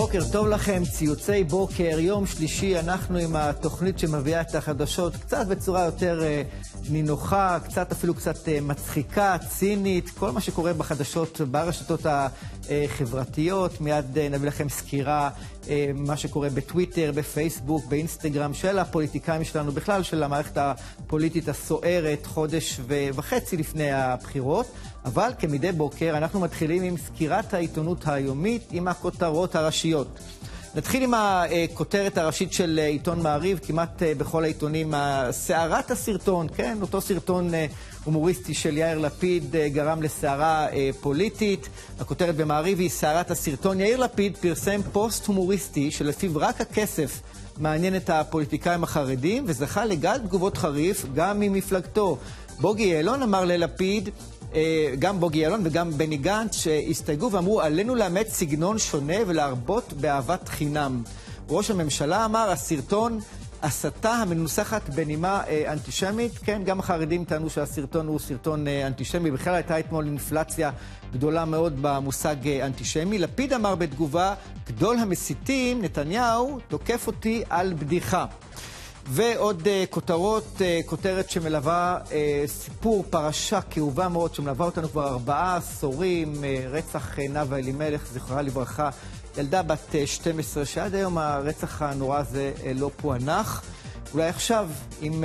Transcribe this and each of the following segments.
בוקר טוב לכם, ציוצי בוקר, יום שלישי, אנחנו עם התוכנית שמביאה את החדשות קצת בצורה יותר נינוחה, אפילו קצת מצחיקה, צינית, כל מה שקורה בחדשות ברשתות החברתיות. מיד נביא לכם סקירה מה שקורה בטוויטר, בפייסבוק, באינסטגרם של הפוליטיקאים שלנו, בכלל של המערכת הפוליטית הסוערת, חודש וחצי לפני הבחירות. אבל כמדי בוקר אנחנו מתחילים עם סקירת העיתונות היומית עם הכותרות הראשיות. נתחיל עם הכותרת הראשית של עיתון מעריב, כמעט בכל העיתונים, סערת הסרטון, כן, אותו סרטון הומוריסטי של יאיר לפיד גרם לסערה פוליטית. הכותרת במעריב היא סערת הסרטון. יאיר לפיד פרסם פוסט הומוריסטי שלפיו רק הכסף מעניין את הפוליטיקאים החרדים, וזכה לגל תגובות חריף גם ממפלגתו. בוגי יעלון אמר ללפיד, גם בוגי יעלון וגם בני גנץ שהסתייגו ואמרו, עלינו לאמץ סגנון שונה ולהרבות באהבת חינם. ראש הממשלה אמר, הסרטון הסתה המנוסחת בנימה אנטישמית. כן, גם החרדים טענו שהסרטון הוא סרטון אנטישמי. בכלל הייתה אתמול אינפלציה גדולה מאוד במושג אנטישמי. לפיד אמר בתגובה, גדול המסיתים, נתניהו, תוקף אותי על בדיחה. ועוד כותרות, כותרת שמלווה סיפור פרשה כאובה מאוד, שמלווה אותנו כבר 4 עשורים, רצח נאוה אלימלך, זכרה לברכה, ילדה בת 12, שעד היום הרצח הנורא הזה לא פוענח. אולי עכשיו, עם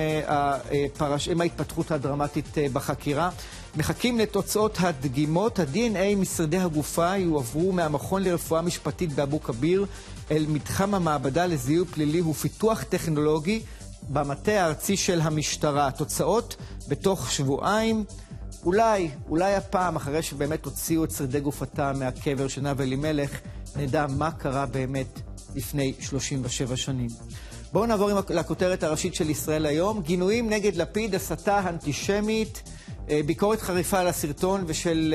ההתפתחות הדרמטית בחקירה, מחכים לתוצאות הדגימות. ה-DNA משרדי הגופה יועברו מהמכון לרפואה משפטית באבו כביר אל מתחם המעבדה לזיהוי פלילי ופיתוח טכנולוגי במטה הארצי של המשטרה. תוצאות בתוך שבועיים, אולי הפעם, אחרי שבאמת הוציאו את שרידי גופתה מהקבר של נאוה אלימלך, נדע מה קרה באמת לפני 37 שנים. בואו נעבור לכותרת הראשית של ישראל היום. גינויים נגד לפיד, הסתה אנטישמית, ביקורת חריפה על הסרטון ושל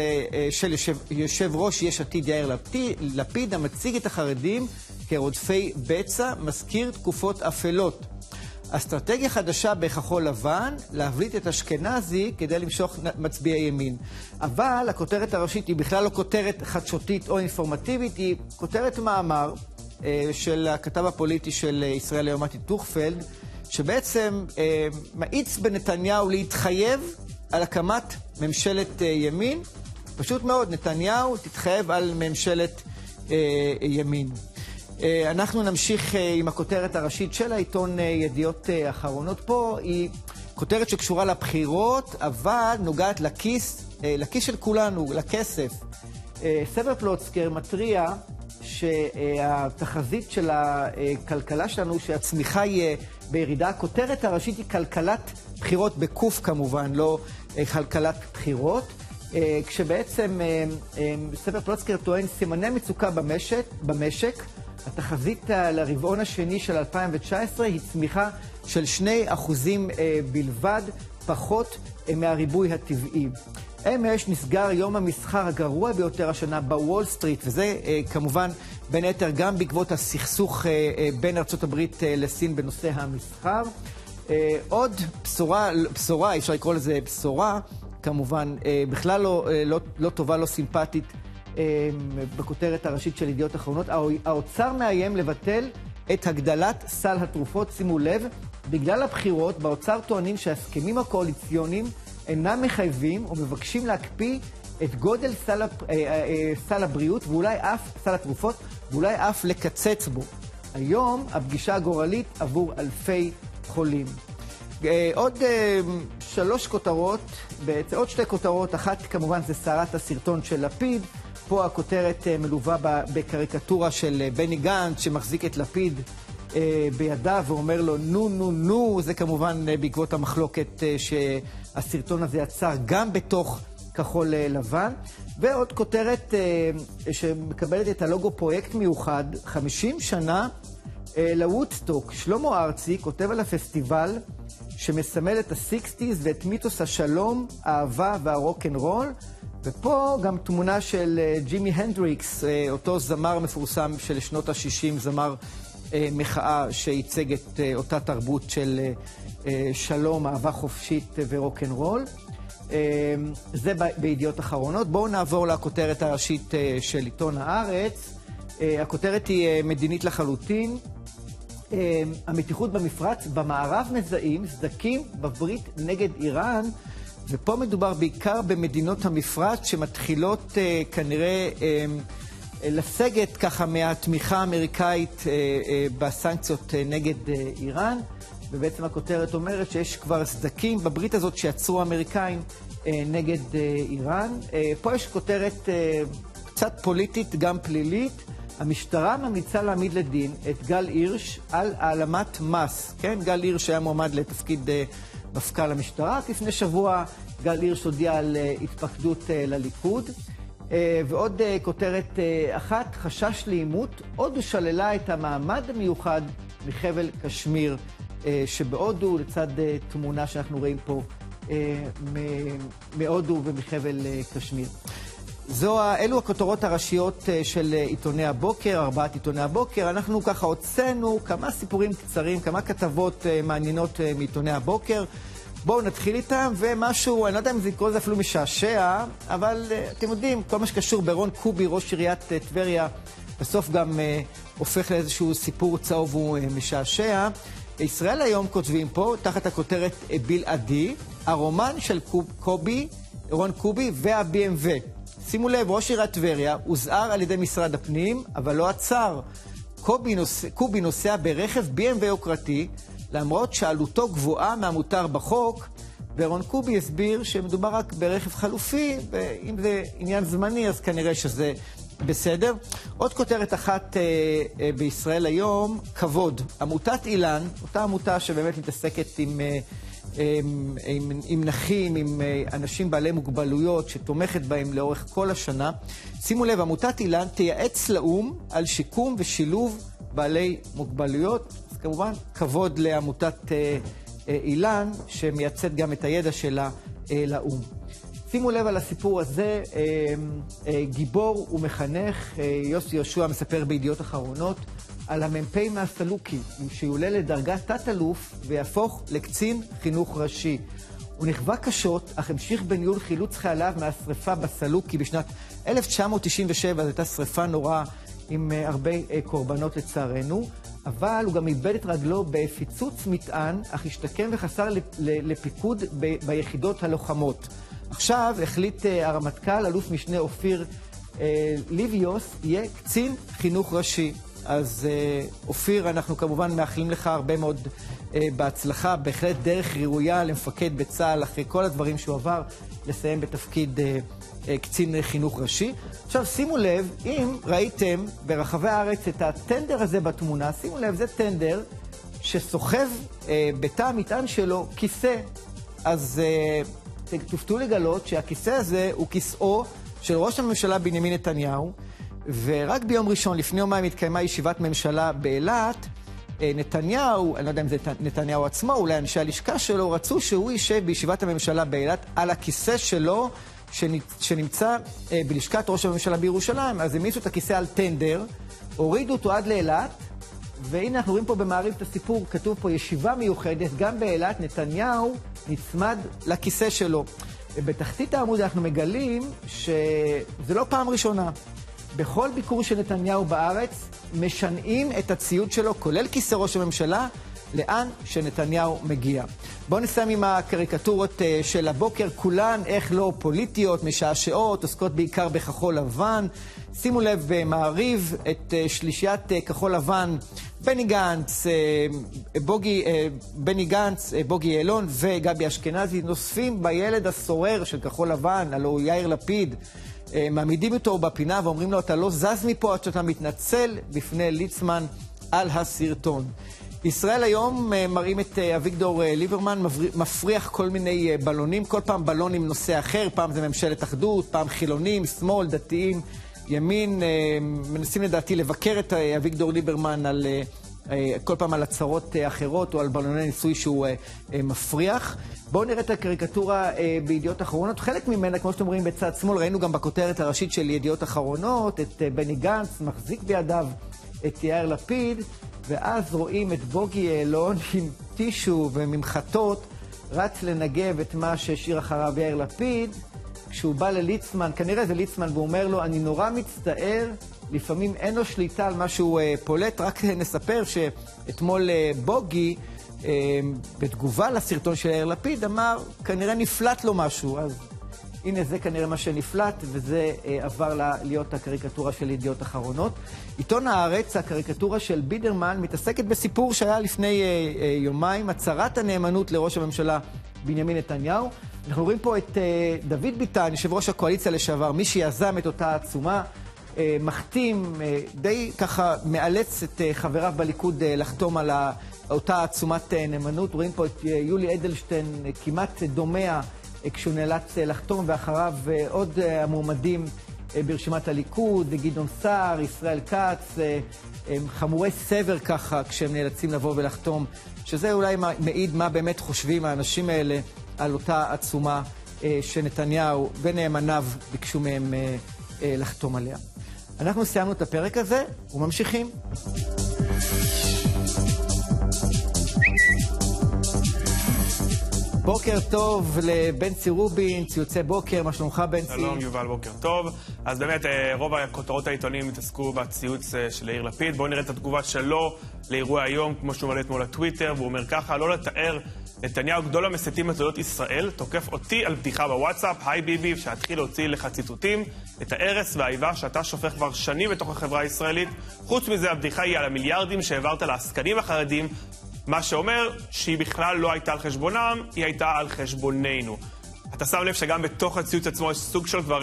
יושב ראש יש עתיד יאיר לפיד, המציג את החרדים כרודפי בצע, מזכיר תקופות אפלות. אסטרטגיה חדשה בכחול לבן, להבליט את אשכנזי כדי למשוך מצביעי ימין. אבל הכותרת הראשית היא בכלל לא כותרת חדשותית או אינפורמטיבית, היא כותרת מאמר של הכתב הפוליטי של ישראל היום מתי טוכפלד, שבעצם מאיץ בנתניהו להתחייב על הקמת ממשלת ימין. פשוט מאוד, נתניהו תתחייב על ממשלת ימין. אנחנו נמשיך עם הכותרת הראשית של העיתון ידיעות אחרונות. פה היא כותרת שקשורה לבחירות, אבל נוגעת לכיס של כולנו, לכסף. סבר פלוצקר מטריע שהתחזית של הכלכלה שלנו, שהצמיחה יהיה בירידה. הכותרת הראשית היא כלכלת בחירות בקוף כמובן, לא כלכלת בחירות. כשבעצם סבר פלוצקר טוען סימני מצוקה במשק, התחזית לרבעון השני של 2019 היא צמיחה של 2% בלבד, פחות מהריבוי הטבעי. אמש נסגר יום המסחר הגרוע ביותר השנה בוול סטריט, וזה כמובן בין היתר גם בעקבות הסכסוך בין ארצות הברית לסין בנושא המסחר. עוד בשורה, אפשר לקרוא לזה בשורה, כמובן בכלל לא טובה, לא סימפטית, בכותרת הראשית של ידיעות אחרונות. האוצר מאיים לבטל את הגדלת סל התרופות. שימו לב, בגלל הבחירות באוצר טוענים שההסכמים הקואליציוניים אינם מחייבים ומבקשים להקפיא את גודל סל הבריאות ואולי אף סל התרופות, ואולי אף לקצץ בו. היום הפגישה הגורלית עבור אלפי חולים. עוד 3 כותרות, עוד 2 כותרות, אחת כמובן זה סערת הסרטון של לפיד. פה הכותרת מלווה בקריקטורה של בני גנץ שמחזיק את לפיד בידיו ואומר לו נו, זה כמובן בעקבות המחלוקת שהסרטון הזה יצר גם בתוך כחול לבן. ועוד כותרת שמקבלת את הלוגו פרויקט מיוחד, 50 שנה לוודסטוק. שלמה ארצי כותב על הפסטיבל שמסמל את ה-60s ואת מיתוס השלום, האהבה והרוק'נ'רול. ופה גם תמונה של ג'ימי הנדריקס, אותו זמר מפורסם של שנות ה-60, זמר מחאה שייצג את אותה תרבות של שלום, אהבה חופשית ורוק'נ'רול. זה בידיעות אחרונות. בואו נעבור לכותרת הראשית של עיתון הארץ. הכותרת היא מדינית לחלוטין. המתיחות במפרץ, במערב מזהים סדקים בברית נגד איראן, ופה מדובר בעיקר במדינות המפרץ שמתחילות כנראה לסגת ככה מהתמיכה האמריקאית בסנקציות נגד איראן, ובעצם הכותרת אומרת שיש כבר סדקים בברית הזאת שיצרו האמריקאים נגד איראן. פה יש כותרת קצת פוליטית, גם פלילית. המשטרה ממליצה להעמיד לדין את גל הירש על העלמת מס. כן, גל הירש היה מועמד לתפקיד מפכ"ל המשטרה. לפני שבוע גל הירש הודיע על התפקדות לליכוד. ועוד כותרת אחת, חשש לעימות. הודו שללה את המעמד המיוחד מחבל קשמיר שבהודו, לצד תמונה שאנחנו רואים פה מהודו ומחבל קשמיר. אלו הכותרות הראשיות של עיתוני הבוקר, 4 עיתוני הבוקר. אנחנו ככה הוצאנו כמה סיפורים קצרים, כמה כתבות מעניינות מעיתוני הבוקר. בואו נתחיל איתם, ומשהו, אני לא יודע אם זה יקרוא לזה אפילו משעשע, אבל אתם יודעים, כל מה שקשור ברון קובי, ראש עיריית טבריה, בסוף גם הופך לאיזשהו סיפור צהוב ומשעשע. ישראל היום כותבים פה, תחת הכותרת בלעדי, הרומן של רון קובי וה-BMW. שימו לב, ראש עיריית טבריה הוזהר על ידי משרד הפנים, אבל לא עצר. קובי נוסע ברכב BMW יוקרתי, למרות שעלותו גבוהה מהמותר בחוק, ורון קובי הסביר שמדובר רק ברכב חלופי, ואם זה עניין זמני אז כנראה שזה בסדר. עוד כותרת אחת בישראל היום, כבוד. עמותת אילן, אותה עמותה שבאמת מתעסקת עם נכים, עם אנשים בעלי מוגבלויות, שתומכת בהם לאורך כל השנה. שימו לב, עמותת אילן תייעץ לאום על שיקום ושילוב בעלי מוגבלויות. אז כמובן, כבוד לעמותת אילן, שמייצאת גם את הידע שלה לאום. שימו לב על הסיפור הזה, גיבור ומחנך, יוסי יהושע מספר בידיעות אחרונות, על המ"פ מהסלוקי, שיעולה לדרגת תת-אלוף ויהפוך לקצין חינוך ראשי. הוא נכווה קשות, אך המשיך בניהול חילוץ חייליו מהשריפה בסלוקי בשנת 1997, זו הייתה שריפה נוראה עם הרבה קורבנות לצערנו, אבל הוא גם איבד את רגלו בפיצוץ מטען, אך השתקם וחסר לפיקוד ביחידות הלוחמות. עכשיו החליט הרמטכ"ל, אלוף משנה אופיר ליביוס, יהיה קצין חינוך ראשי. אז אופיר, אנחנו כמובן מאחלים לך הרבה מאוד בהצלחה, בהחלט דרך ראויה למפקד בצה"ל, אחרי כל הדברים שהוא עבר, לסיים בתפקיד קצין חינוך ראשי. עכשיו שימו לב, אם ראיתם ברחבי הארץ את הטנדר הזה בתמונה, שימו לב, זה טנדר שסוחב בתא המטען שלו כיסא. אז תופתעו לגלות שהכיסא הזה הוא כיסאו של ראש הממשלה בנימין נתניהו, ורק ביום ראשון, לפני יומיים, התקיימה ישיבת ממשלה באילת. נתניהו, אני לא יודע אם זה נתניהו עצמו, אולי אנשי הלשכה שלו, רצו שהוא יישב בישיבת הממשלה באילת על הכיסא שלו, שנמצא בלשכת ראש הממשלה בירושלים. אז הם העמיסו את הכיסא על טנדר, הורידו אותו עד לאילת, והנה אנחנו רואים פה במעריב את הסיפור, כתוב פה ישיבה מיוחדת, גם באילת נתניהו נצמד לכיסא שלו. בתחתית העמוד אנחנו מגלים שזה לא פעם ראשונה. בכל ביקור של נתניהו בארץ משנעים את הציוד שלו, כולל כיסא ראש הממשלה, לאן שנתניהו מגיע. בואו נסיים עם הקריקטורות של הבוקר, כולן איך לא פוליטיות, משעשעות, עוסקות בעיקר בכחול לבן. שימו לב במעריב את שלישיית כחול לבן, בני גנץ, בוגי יעלון וגבי אשכנזי, נוספים בילד הסורר של כחול לבן, הלוא יאיר לפיד. מעמידים אותו בפינה ואומרים לו, אתה לא זז מפה עד שאתה מתנצל בפני ליצמן על הסרטון. ישראל היום מראים את אביגדור ליברמן, מפריח כל מיני בלונים, כל פעם בלון עם נושא אחר, פעם זה ממשלת אחדות, פעם חילונים, שמאל, דתיים, ימין, מנסים לדעתי לבקר את אביגדור ליברמן על כל פעם על הצהרות אחרות או על בלוני ניסוי שהוא מפריח. בואו נראה את הקריקטורה בידיעות אחרונות. חלק ממנה, כמו שאתם רואים בצד שמאל, ראינו גם בכותרת הראשית של ידיעות אחרונות, את בני גנץ מחזיק בידיו את יאיר לפיד, ואז רואים את בוגי יעלון עם טישו וממחטות, רץ לנגב את מה שהשאיר אחריו יאיר לפיד, כשהוא בא לליצמן, כנראה זה ליצמן, והוא אומר לו, אני נורא מצטער, לפעמים אין לו שליטה על מה שהוא פולט. רק נספר שאתמול בוגי, בתגובה לסרטון של יאיר לפיד, אמר, כנראה נפלט לו משהו. אז הנה זה כנראה מה שנפלט, וזה עבר להיות הקריקטורה של ידיעות אחרונות. עיתון הארץ, הקריקטורה של בידרמן, מתעסקת בסיפור שהיה לפני יומיים, הצהרת הנאמנות לראש הממשלה בנימין נתניהו. אנחנו רואים פה את דוד ביטן, יושב ראש הקואליציה לשעבר, מי שיזם את אותה עצומה, מחתים, די ככה מאלץ את חבריו בליכוד לחתום על אותה עצומת נאמנות. רואים פה את יולי אדלשטיין כמעט דומע כשהוא נאלץ לחתום, ואחריו עוד המועמדים ברשימת הליכוד, גדעון סער, ישראל כץ, חמורי סבר ככה כשהם נאלצים לבוא ולחתום, שזה אולי מעיד מה באמת חושבים האנשים האלה על אותה עצומה שנתניהו ונאמניו ביקשו מהם לחתום עליה. אנחנו סיימנו את הפרק הזה וממשיכים. בוקר טוב לבנצי רובין, ציוצי בוקר, מה שלומך בנצי? שלום יובל, בוקר טוב. אז באמת רוב הכותרות העיתונים התעסקו בציוץ של יאיר לפיד. בואו נראה את התגובה שלו לאירוע היום, כמו שהוא מעלה אתמול לטוויטר, והוא אומר ככה, לא לתאר, נתניהו גדול המסיתים בתולדות ישראל, תוקף אותי על בדיחה בוואטסאפ, היי ביבי, שהתחיל להוציא לך ציטוטים, את ההרס והאיבה שאתה שופך כבר שנים בתוך החברה הישראלית. חוץ מזה, הבדיחה היא על המיליארדים שהעברת לעסקנים החרדים, מה שאומר שהיא בכלל לא הייתה על חשבונם, היא הייתה על חשבוננו. אתה שם לב שגם בתוך הציוץ עצמו יש סוג של כבר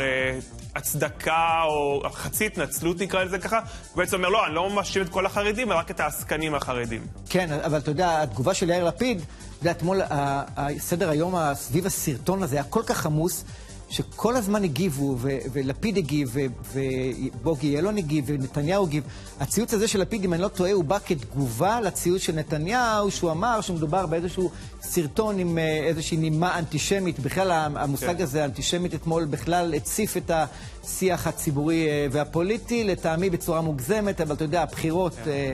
הצדקה או חצי התנצלות נקרא לזה ככה, הוא בעצם אומר לא, אני לא מאשים את כל החרדים, רק את העסקנים החרדים. כן, אבל אתה יודע, התגובה של יאיר לפיד, אתמול סדר היום סביב הסרטון הזה היה כל כך עמוס, שכל הזמן הגיבו, ולפיד הגיב, ובוגי יעלון הגיב, ונתניהו הגיב. הציוץ הזה של לפיד, אם אני לא טועה, הוא בא כתגובה לציוץ של נתניהו, שהוא אמר שמדובר באיזשהו סרטון עם איזושהי נימה אנטישמית. בכלל, המושג הזה, אנטישמית, אתמול בכלל הציף את השיח הציבורי והפוליטי, לטעמי בצורה מוגזמת, אבל אתה יודע, הבחירות...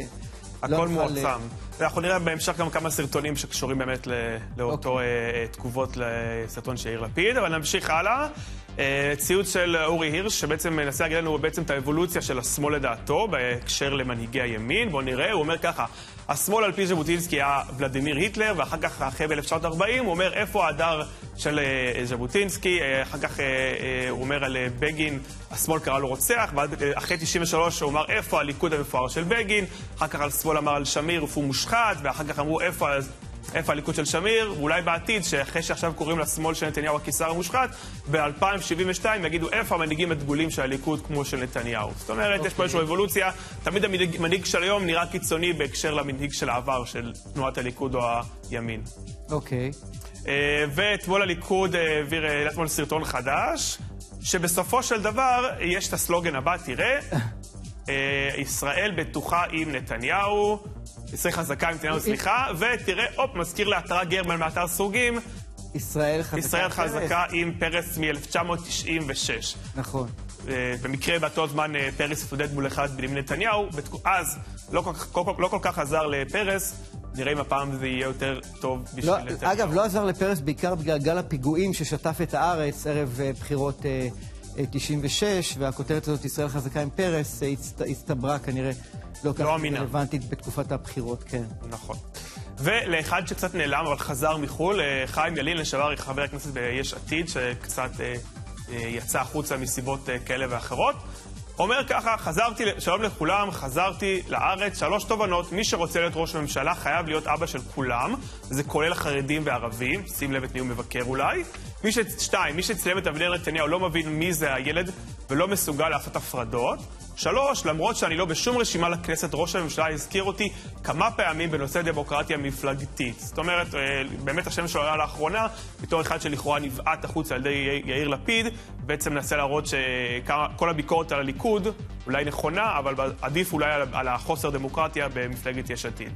הכל מועצם. אנחנו נראה בהמשך גם כמה סרטונים שקשורים באמת לאותו תגובות לסרטון של יאיר לפיד, אבל נמשיך הלאה. ציוץ של אורי הירש, שבעצם מנסה להגיד לנו בעצם את האבולוציה של השמאל לדעתו, בהקשר למנהיגי הימין. בואו נראה, הוא אומר ככה, השמאל על פי ז'בוטינסקי היה ולדימיר היטלר, ואחר כך אחרי ב-1940 הוא אומר איפה ההדר של ז'בוטינסקי, אחר כך הוא אומר על בגין, השמאל קרא לו רוצח, ואחרי 93 הוא אמר איפה הליכוד המפואר של בגין, אחר כך על שמאל אמר על שמיר הוא מושחת, ואחר כך אמרו איפה הליכוד של שמיר, ואולי בעתיד, שאחרי שעכשיו קוראים לשמאל של נתניהו הקיסר המושחת, ב-2072 יגידו איפה המנהיגים הדגולים של הליכוד כמו של נתניהו. זאת אומרת, יש פה איזושהי אבולוציה, תמיד המנהיג של היום נראה קיצוני בהקשר למנהיג של העבר, של תנועת הליכוד או הימין. אוקיי. ואתמול הליכוד העביר אתמול סרטון חדש, שבסופו של דבר יש את הסלוגן הבא, תראה, ישראל בטוחה עם נתניהו, ישראל חזקה עם נתניהו, סליחה, ותראה, מזכיר להתרה גרמן מאתר סוגים, ישראל חזקה עם פרס מ-1996. נכון. במקרה באותו זמן פרס התמודד מול אחד בנימין נתניהו, אז לא כל כך עזר לפרס, נראה אם הפעם זה יהיה יותר טוב בשביל נתניהו. אגב, לא עזר לפרס בעיקר בגלל גל הפיגועים ששטף את הארץ ערב בחירות 96, והכותרת הזאת, ישראל חזקה עם פרס, הסתברה כנראה לא כך רלוונטית בתקופת הבחירות, כן. נכון. ולאחד שקצת נעלם, אבל חזר מחול, חיים ילין, לשעבר חבר הכנסת ביש עתיד, שקצת יצא החוצה מסיבות כאלה ואחרות, אומר ככה, שלום לכולם, חזרתי לארץ, 3 תובנות, מי שרוצה להיות ראש ממשלה חייב להיות אבא של כולם, זה כולל חרדים וערבים, שים לב את מי הוא מבקר אולי. מי שצילם את אבנר נתניהו לא מבין מי זה הילד ולא מסוגל לעשות הפרדות. 3, למרות שאני לא בשום רשימה לכנסת, ראש הממשלה הזכיר אותי כמה פעמים בנושא דמוקרטיה מפלגתית. זאת אומרת, באמת השם שלו היה לאחרונה, בתור אחד שלכאורה נבעט החוץ על ידי יאיר לפיד, בעצם ננסה להראות שכל הביקורת על הליכוד אולי נכונה, אבל עדיף אולי על החוסר דמוקרטיה במפלגת יש עתיד.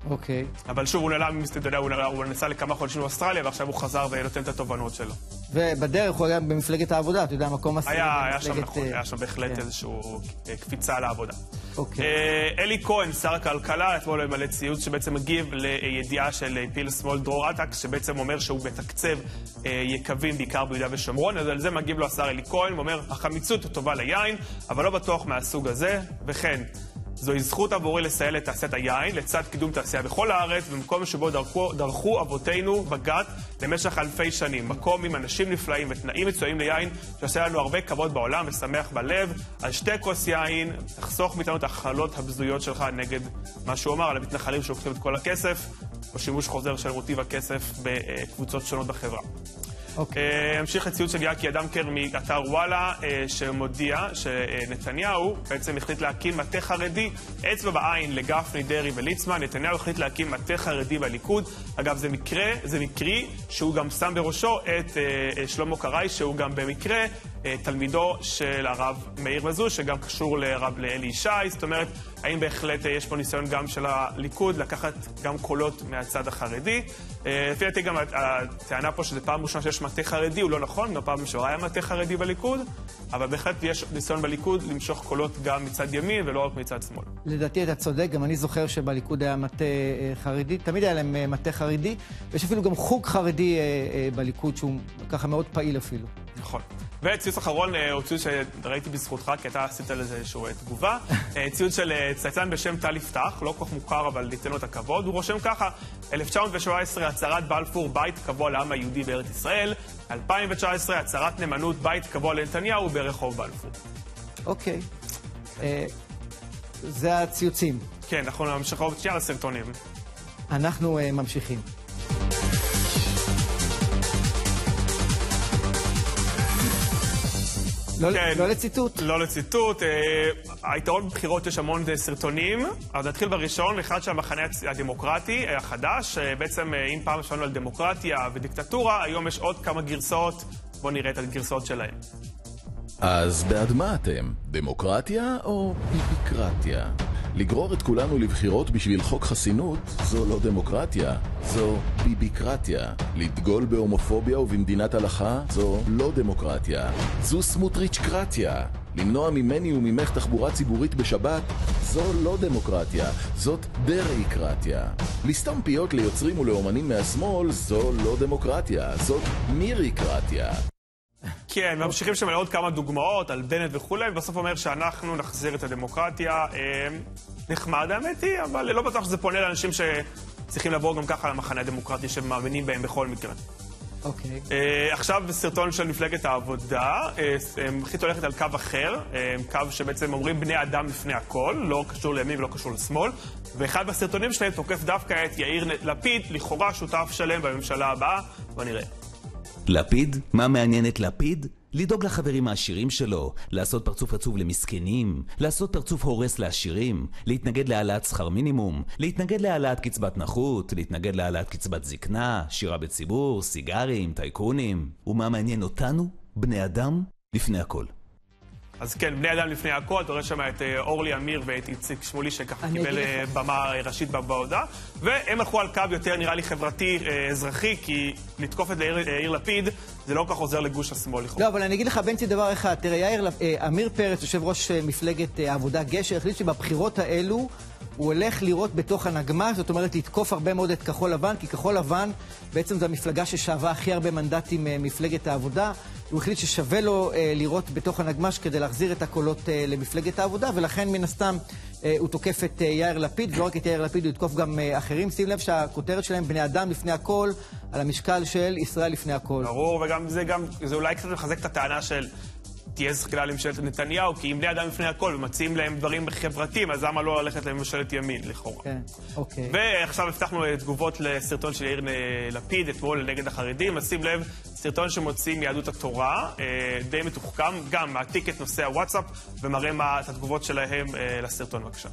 אוקיי. אבל שוב, הוא נעלם, אתה יודע, הוא נסע לכמה חודשים באוסטרליה, ועכשיו הוא חזר ונותן את התובנות שלו. ובדרך הוא היה במפלגת העבודה, אתה יודע, מקום עשירי. היה שם, נכון, היה שם בהחלט איזושהי קפיצה לעבודה. אלי כהן, שר הכלכלה, אתמול ממלא ציוץ שבעצם מגיב לידיעה של פעיל שמאל דרור אטק, שבעצם אומר שהוא מתקצב יקבים בעיקר ביהודה ושומרון, אז על זה מגיב לו השר אלי כהן, ואומר, החמיצות טובה ליין, אבל לא בטוח מהסוג הזה, וכן, זוהי זכות עבורי לסייע לתעשיית היין, לצד קידום תעשייה בכל הארץ, במקום שבו דרכו אבותינו בגת למשך אלפי שנים. מקום עם אנשים נפלאים ותנאים מצויים ליין, שעושה לנו הרבה כבוד בעולם ושמח בלב. על שתי כוס יין, תחסוך מאיתנו את ההכללות הבזויות שלך נגד מה שהוא אמר על המתנחלים שלוקחים את כל הכסף, או שימוש חוזר של מוטיב הכסף בקבוצות שונות בחברה. המשיך לציוץ של יאקי אדמקר מאתר וואלה, שמודיע שנתניהו בעצם החליט להקים מטה חרדי, אצבע בעין לגפני, דרעי וליצמן. נתניהו החליט להקים מטה חרדי בליכוד. אגב, זה מקרי שהוא גם שם בראשו את שלמה קרעי, שהוא גם במקרה תלמידו של הרב מאיר מזוז, שגם קשור לרב לאלי ישי. זאת אומרת, האם בהחלט יש פה ניסיון גם של הליכוד לקחת גם קולות מהצד החרדי? לפי דעתי גם הטענה פה שזה פעם ראשונה שיש מטה חרדי, הוא לא נכון, פעם שעברה היה מטה חרדי בליכוד, אבל בהחלט יש ניסיון בליכוד למשוך קולות גם מצד ימין ולא רק מצד שמאל. לדעתי אתה צודק, גם אני זוכר שבליכוד היה מטה חרדי, תמיד היה להם מטה חרדי, ויש אפילו גם חוג חרדי בליכוד שהוא ככה מאוד פעיל אפילו. נכון. וציוץ אחרון הוא ציוץ שראיתי בזכותך, כי אתה עשית לזה איזושהי תגובה. ציוץ של צייצן בשם טל יפתח, לא כל כך מוכר, אבל ניתן לו את הכבוד. הוא רושם ככה, 1917, הצהרת בלפור, בית קבוע לעם היהודי בארץ ישראל. 2019, הצהרת נאמנות, בית קבוע לנתניהו ברחוב בלפור. אוקיי. זה הציוצים. כן, אנחנו נמשיך עוד שנייה לסרטונים. אנחנו ממשיכים. לא לציטוט. לא לציטוט. היתרון בבחירות יש המון סרטונים. אז נתחיל בראשון, אחד של המחנה הדמוקרטי החדש. בעצם אם פעם שמענו על דמוקרטיה ודיקטטורה, היום יש עוד כמה גרסאות. בואו נראה את הגרסאות שלהם. אז בעד מה אתם? דמוקרטיה או ביביקרטיה? לגרור את כולנו לבחירות בשביל חוק חסינות זו לא דמוקרטיה, זו ביביקרטיה. לדגול בהומופוביה ובמדינת הלכה זו לא דמוקרטיה, זו סמוטריץ'-קרטיה. למנוע ממני וממך תחבורה ציבורית בשבת זו לא דמוקרטיה, זאת דרעי-קרטיה. לסתום פיות ליוצרים ולאומנים מהשמאל זו לא דמוקרטיה, זאת מירי-קרטיה. כן, ממשיכים שם לעוד כמה דוגמאות על בנט וכולי, ובסוף אומר שאנחנו נחזיר את הדמוקרטיה. נחמד האמת היא, אבל לא בטוח שזה פונה לאנשים שצריכים לבוא גם ככה למחנה הדמוקרטי שמאמינים בהם בכל מקרה. אוקיי. עכשיו בסרטון של מפלגת העבודה, מחליט הולכת על קו אחר, קו שבעצם אומרים בני אדם לפני הכל, לא קשור לימין ולא קשור לשמאל, ואחד בסרטונים שלהם תוקף דווקא את יאיר לפיד, לכאורה שותף שלם בממשלה הבאה, ונראה. לפיד? מה מעניין את לפיד? לדאוג לחברים העשירים שלו, לעשות פרצוף עצוב למסכנים, לעשות פרצוף הורס לעשירים, להתנגד להעלאת שכר מינימום, להתנגד להעלאת קצבת נכות, להתנגד להעלאת קצבת זקנה, שירה בציבור, סיגרים, טייקונים. ומה מעניין אותנו? בני אדם לפני הכל. אז כן, בני אדם לפני הכל, אתה רואה שם את אורלי אמיר ואת איציק שמולי שככה קיבל במה ראשית בהודעה, והם הלכו על קו יותר נראה לי חברתי אזרחי, כי לתקוף את יאיר לפיד זה לא כך עוזר לגוש השמאל. לא, אבל אני אגיד לך בנצי דבר אחד, תראה, אמיר פרץ, יושב ראש מפלגת העבודה גשר, החליט שבבחירות האלו הוא הולך לראות בתוך הנגמ"ש, זאת אומרת לתקוף הרבה מאוד את כחול לבן, כי כחול לבן בעצם זו המפלגה ששאבה הכי הרבה מנדטים מפלגת העבודה. הוא החליט ששווה לו לראות בתוך הנגמ"ש כדי להחזיר את הקולות למפלגת העבודה, ולכן מן הסתם הוא תוקף את יאיר לפיד, ולא רק את יאיר לפיד, הוא יתקוף גם אחרים. שים לב שהכותרת שלהם בני אדם לפני הכל, על המשקל של ישראל לפני הכל. ברור, וגם זה אולי קצת מחזק את הטענה של תהיה זכילה לממשלת נתניהו, כי אם בני אדם לפני הכל ומציעים להם דברים חברתיים, אז למה לא ללכת לממשלת ימין, לכאורה. כן, אוקיי. ועכשיו הבטחנו תגובות לסרטון של יאיר לפיד, אתמול נגד החרדים. אז שים לב, סרטון שמוצאים מיהדות התורה, די מתוחכם, גם מעתיק את נושא הוואטסאפ, ומראה את התגובות שלהם לסרטון, בבקשה.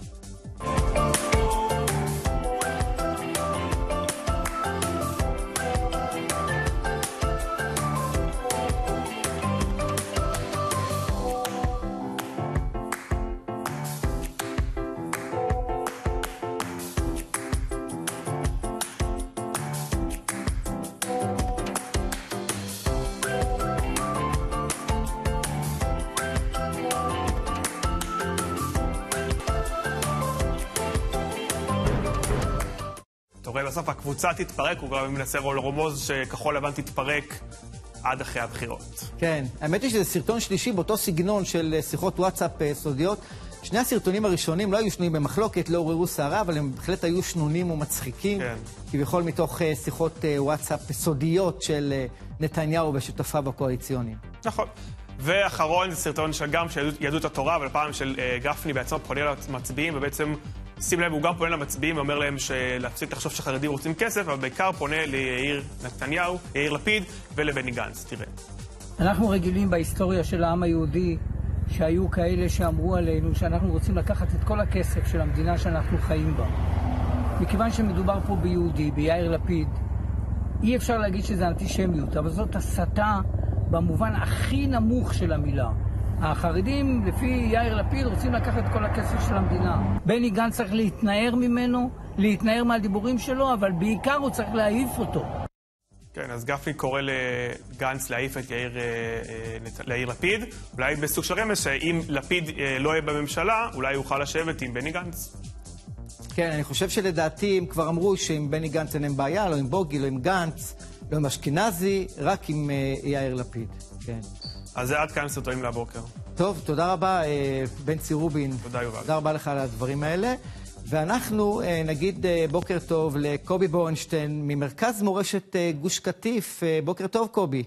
אתה רואה בסוף הקבוצה תתפרק, הוא גם מנסה לרמוז שכחול לבן תתפרק עד אחרי הבחירות. כן, האמת היא שזה סרטון שלישי באותו סגנון של שיחות וואטסאפ סודיות. שני הסרטונים הראשונים לא היו שנויים במחלוקת, לא עוררו סערה, אבל הם בהחלט היו שנונים ומצחיקים. כן. כביכול מתוך שיחות וואטסאפ סודיות של נתניהו ושותפיו הקואליציוניים. נכון. ואחרון זה סרטון גם של יהדות התורה, אבל פעם של גפני בעצמו פונה למצביעים, ובעצם שים לב, הוא גם פונה למצביעים ואומר להם להפסיק לחשוב שחרדים רוצים כסף, אבל בעיקר פונה ליאיר נתניהו, יאיר לפיד ולבני גנץ. תראה. אנחנו רגילים בהיסטוריה של העם היהודי שהיו כאלה שאמרו עלינו שאנחנו רוצים לקחת את כל הכסף של המדינה שאנחנו חיים בה. מכיוון שמדובר פה ביהודי, ביאיר לפיד, אי אפשר להגיד שזה אנטישמיות, אבל זאת הסתה במובן הכי נמוך של המילה. החרדים, לפי יאיר לפיד, רוצים לקחת את כל הכסף של המדינה. בני גנץ צריך להתנער ממנו, להתנער מהדיבורים שלו, אבל בעיקר הוא צריך להעיף אותו. כן, אז גפני קורא לגנץ להעיף את יאיר לפיד. אולי בסוג של רמז שאם לפיד לא יהיה בממשלה, אולי יוכל לשבת עם בני גנץ. כן, אני חושב שלדעתי הם כבר אמרו שעם בני גנץ אין בעיה, לא עם בוגי, לא עם גנץ, לא עם אשכנזי, רק עם יאיר לפיד. כן. אז זה עד כאן סרטונים לבוקר. טוב, תודה רבה, בנצי רובין. תודה, יובל. תודה רבה לך על הדברים האלה. ואנחנו נגיד בוקר טוב לקובי בורנשטיין ממרכז מורשת גוש קטיף. בוקר טוב, קובי.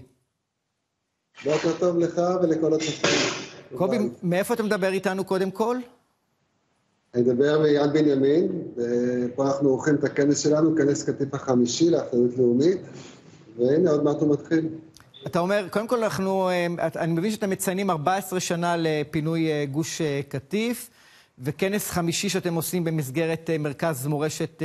בוקר טוב לך ולכל הצופים. קובי, מאיפה אתה מדבר איתנו קודם כל? אני מדבר מיד בנימין, ופה אנחנו עורכים את הכנס שלנו, כנס קטיף החמישי לאחריות לאומית, והנה עוד מעט הוא מתחיל. אתה אומר, קודם כל אני מבין שאתם מציינים 14 שנה לפינוי גוש קטיף, וכנס חמישי שאתם עושים במסגרת מרכז מורשת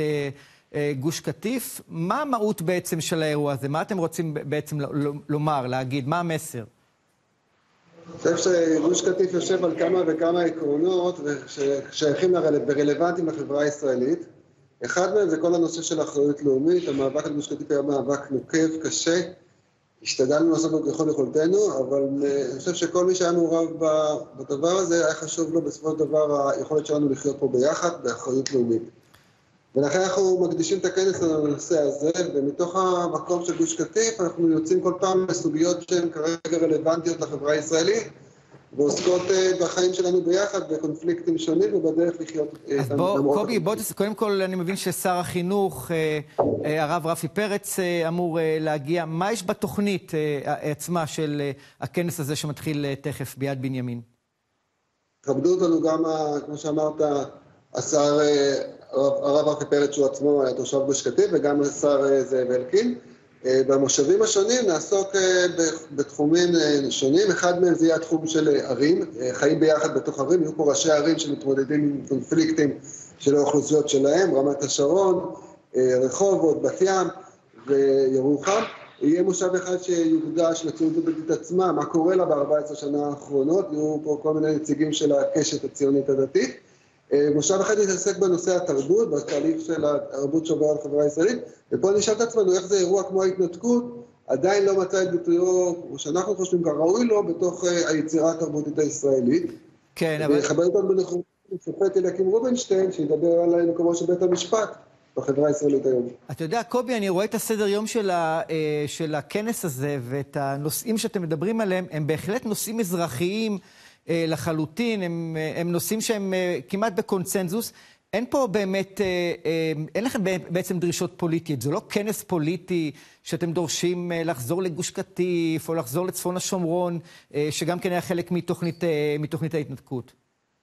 גוש קטיף. מה המהות בעצם של האירוע הזה? מה אתם רוצים בעצם לומר, להגיד? מה המסר? אני חושב שגוש קטיף יושב על כמה וכמה עקרונות ששייכים ורלוונטיים לחברה הישראלית. אחד מהם זה כל הנושא של אחריות לאומית. המאבק על גוש קטיף היה מאבק נוקב, קשה. השתדלנו לעשות לו ככל יכולתנו, אבל אני חושב שכל מי שהיה מעורב בדבר הזה, היה חשוב לו בסופו של דבר היכולת שלנו לחיות פה ביחד, באחריות לאומית. ולכן אנחנו מקדישים את הכנס לנושא הזה, ומתוך המקום של גוש קטיף, אנחנו יוצאים כל פעם לסוגיות שהן כרגע רלוונטיות לחברה הישראלית, ועוסקות בחיים שלנו ביחד, בקונפליקטים שונים, ובדרך לחיות... אז קובי, קודם כל אני מבין ששר החינוך, הרב רפי פרץ, אמור להגיע. מה יש בתוכנית עצמה של הכנס הזה שמתחיל תכף ביד בנימין? כבדו אותנו גם, כמו שאמרת, השר הרב רפי פרץ, שהוא עצמו היה תושב גוש קטיף, וגם השר זאב אלקין. במושבים השונים נעסוק בתחומים שונים. אחד מהם זה יהיה התחום של ערים, חיים ביחד בתוך ערים. יהיו פה ראשי ערים שמתמודדים עם קונפליקטים של האוכלוסיות שלהם, רמת השרון, רחובות, בת ים וירוחם. יהיה מושב אחד שיוקדש לציונות הדתית עצמה, מה קורה לה ב-14 שנה האחרונות. יהיו פה כל מיני נציגים של הקשת הציונית הדתית. מושב אחד יתעסק בנושא התרבות, בתהליך של התרבות שעובר על החברה הישראלית, ופה נשאל את עצמנו איך זה אירוע כמו ההתנתקות, עדיין לא מצא את ביטויו, כמו שאנחנו חושבים כראוי לו, בתוך היצירה התרבותית הישראלית. כן, אבל... וחבר אותנו בנכונות שופט אליקים רובינשטיין, שידבר על מקומו של בית המשפט בחברה הישראלית היום. אתה יודע, קובי, אני רואה את הסדר יום של הכנס הזה, ואת הנושאים שאתם מדברים עליהם, הם בהחלט נושאים אזרחיים, לחלוטין, הם נושאים שהם כמעט בקונצנזוס. אין פה באמת, אין לכם בעצם דרישות פוליטיות. זה לא כנס פוליטי שאתם דורשים לחזור לגוש קטיף או לחזור לצפון השומרון, שגם כן היה חלק מתוכנית ההתנתקות.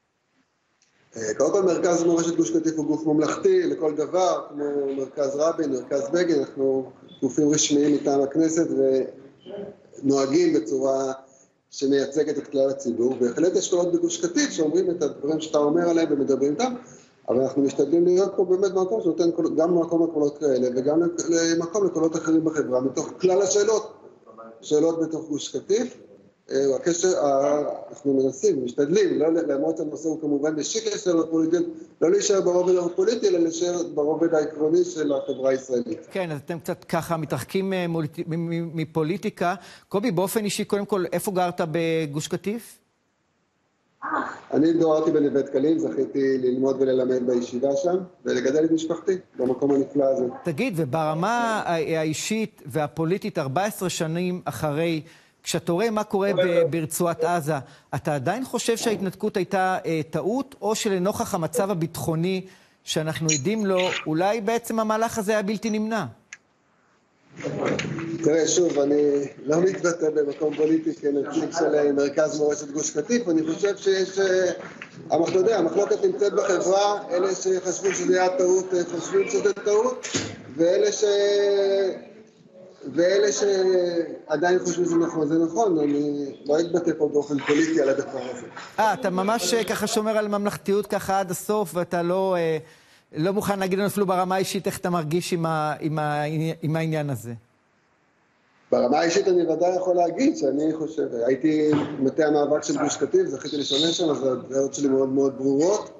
קודם כל, מרכז מורשת גוש קטיף הוא גוף ממלכתי לכל דבר, כמו מרכז רבין, מרכז בגין. אנחנו גופים רשמיים מטעם הכנסת ונוהגים בצורה שמייצגת את כלל הציבור. בהחלט יש קולות בגוש קטיף שאומרים את הדברים שאתה אומר עליהם ומדברים איתם, אבל אנחנו משתדלים להיות פה באמת מקום שנותן גם מקום לקולות כאלה וגם מקום לקולות אחרים בחברה, מתוך כלל שאלות בתוך גוש קטיף. אנחנו מנסים, משתדלים, למרות שהנושא הוא כמובן משיק לשאלות פוליטיות, לא להישאר ברובד הפוליטי, אלא להישאר ברובד העקרוני של החברה הישראלית. כן, אז אתם קצת ככה מתרחקים מפוליטיקה. קובי, באופן אישי, קודם כל, איפה גרת בגוש קטיף? אני התגוררתי בנווה דקלים, זכיתי ללמוד וללמד בישיבה שם, ולגדל את משפחתי במקום הנפלא הזה. תגיד, וברמה האישית והפוליטית 14 שנים אחרי, כשאתה רואה מה קורה ברצועת עזה, אתה עדיין חושב שההתנתקות הייתה טעות, או שלנוכח המצב הביטחוני שאנחנו עדים לו, אולי בעצם המהלך הזה היה בלתי נמנע? תראה, שוב, אני לא מתבטא במקום פוליטי כנציג של מרכז מורשת גוש קטיף. אני חושב שיש, אתה יודע, המחלוקת נמצאת בחברה, אלה שחשבו שזה היה טעות, חושבים שזה טעות, ואלה שעדיין חושבים שזה נכון, זה נכון. אני לא אתבטא פה באופן פוליטי על הדבר הזה. אתה ממש ככה שומר על ממלכתיות ככה עד הסוף, ואתה לא מוכן להגיד לנו אפילו ברמה האישית איך אתה מרגיש עם העניין הזה. ברמה האישית אני ודאי יכול להגיד שאני חושב, הייתי מטה המאבק של גוש קטיף, זכיתי לשמש שם, אז הדעות שלי מאוד מאוד ברורות.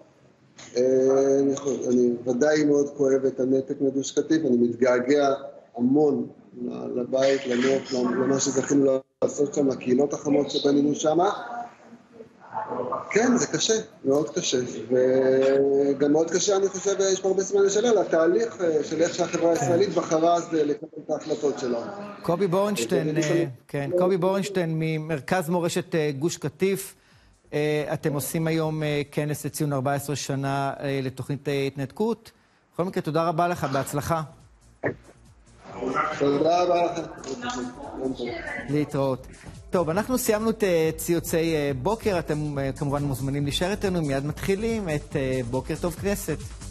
אני ודאי מאוד כואב את הנתק מגוש קטיף, אני מתגעגע המון לבית, לנוף, למה שזכינו לעשות שם, לקהילות החמות שבנינו שם. כן, זה קשה, מאוד קשה, וגם מאוד קשה, אני חושב, יש פה הרבה זמן לשאלה, לתהליך של איך שהחברה הישראלית בחרה אז לקבל את ההחלטות שלה. קובי בורנשטיין, כן, קובי בורנשטיין ממרכז מורשת גוש קטיף, אתם עושים היום כנס לציון 14 שנה לתוכנית התנתקות. בכל מקרה, תודה רבה לך, בהצלחה. תודה רבה לך. להתראות. טוב, אנחנו סיימנו את ציוצי בוקר, אתם כמובן מוזמנים להישאר איתנו, מיד מתחילים את בוקר טוב כנסת.